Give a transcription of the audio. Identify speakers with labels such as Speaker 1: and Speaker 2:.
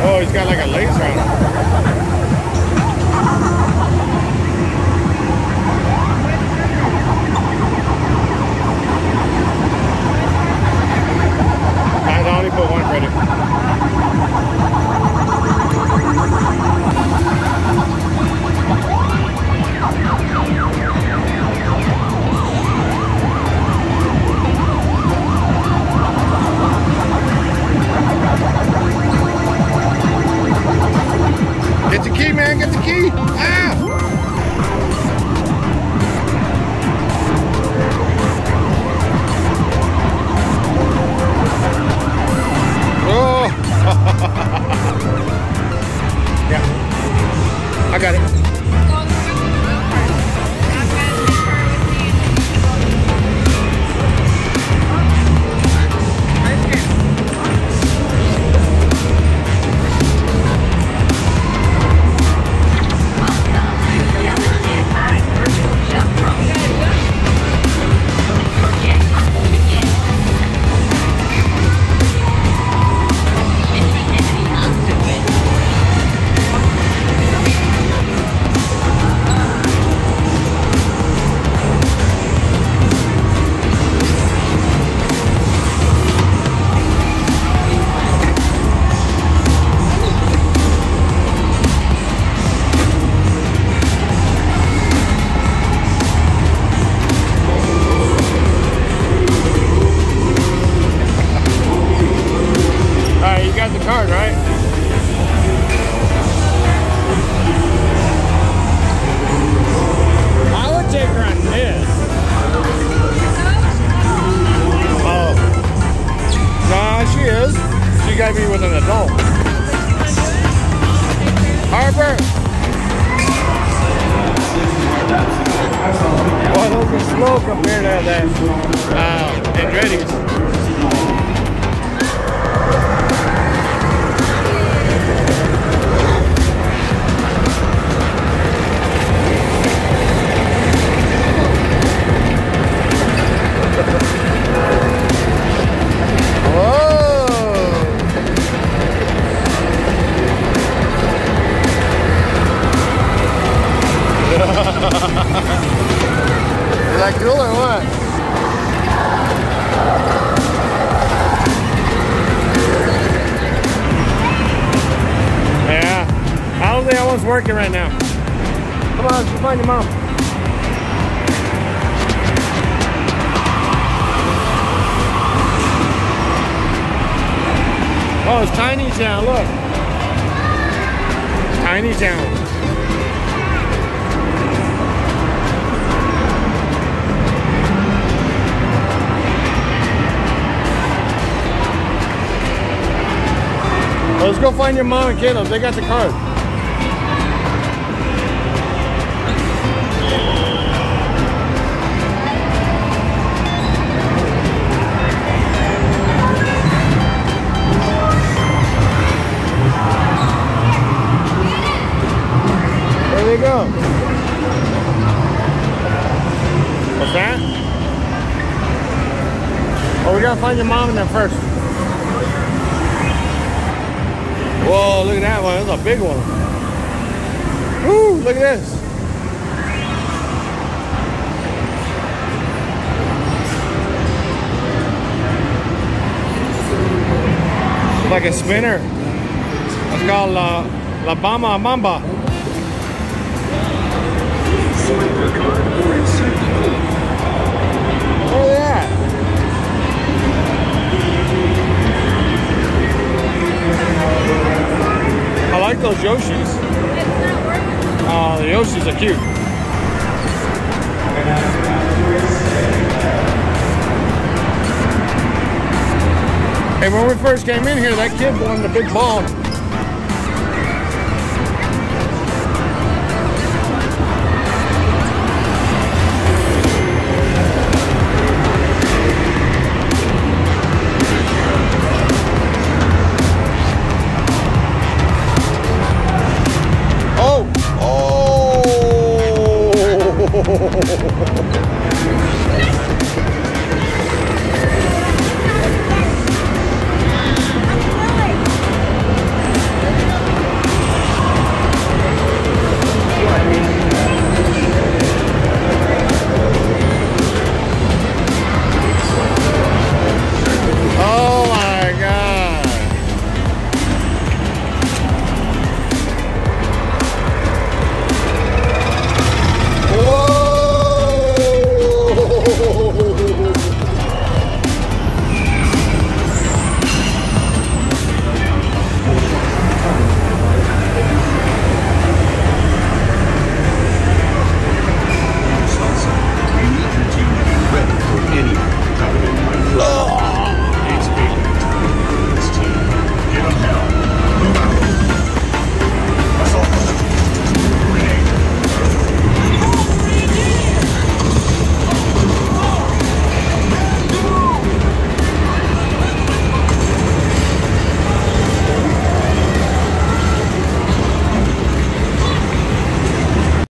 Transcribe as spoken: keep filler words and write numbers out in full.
Speaker 1: Oh, he's got like a laser on him. I only put one credit. Get the key, man. Get the key. Ah! Oh! Yeah. I got it. Card, right? I would take her on this. Oh. Nah, she is. She gotta be with an adult. Harper! Well, those are slow compared to that uh, Andretti's. Is that cool or what? Yeah. I don't think that one's working right now. Come on, let's find your mom. Oh, it's Tiny Town, look. Tiny Town. Let's go find your mom and Caleb. They got the card. There they go. What's that? Oh, we gotta find your mom in there first. Whoa, look at that one. That's a big one. Woo, look at this. It's like a spinner. It's called La, La Bama Mamba. Look at that. I like those Yoshis. Oh, the Yoshis are cute. Hey, when we first came in here, that kid won the big ball.